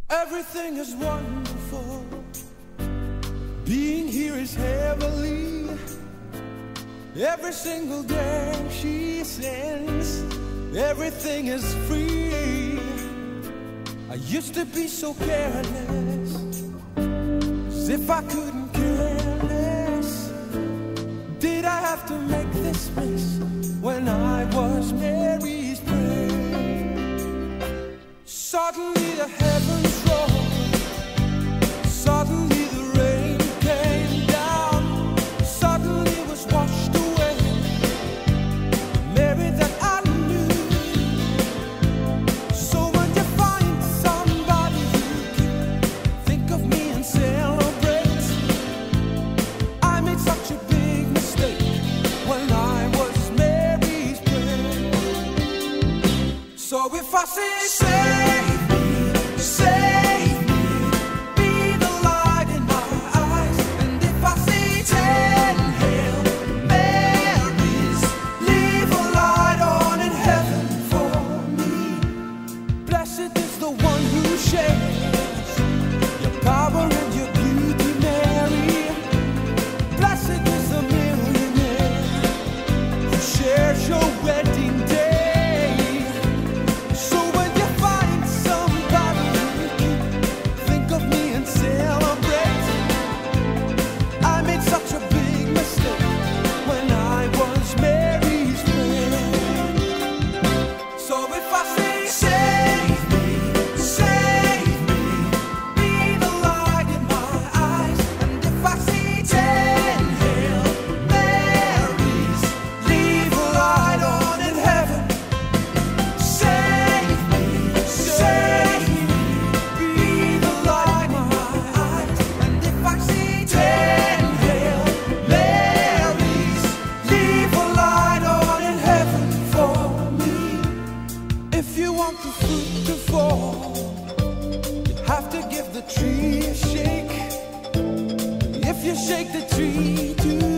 Everything is wonderful. Being here is heavenly. Every single day she sings. Everything is free. I used to be so careless, as if I couldn't care less. Did I have to make this mess when I was Mary's prayer? Suddenly the heavens rolled. Suddenly the rain came down. Suddenly was washed away Mary that I knew. So when you find somebody you can think of me and celebrate. I made such a big mistake when I was Mary's prayer. So if I say save me, be the light in my eyes. And if I say 10 Hail Marys, leave a light on in heaven for me. Blessed is the one who shares your power and your beauty, Mary. Blessed is the millionaire who shares your wedding day. So when you find somebody think of me and celebrate. I made such a big mistake when I was Mary's friend. So if I say save me, be the light in my eyes. And if I see 10 Hail Marys, leave a light on in heaven. Save me, be the light in my eyes. And if I see 10 Hail Marys, leave a light on in heaven for me. If you want the fruit to fall, you have to give the tree a shake. If you shake the tree too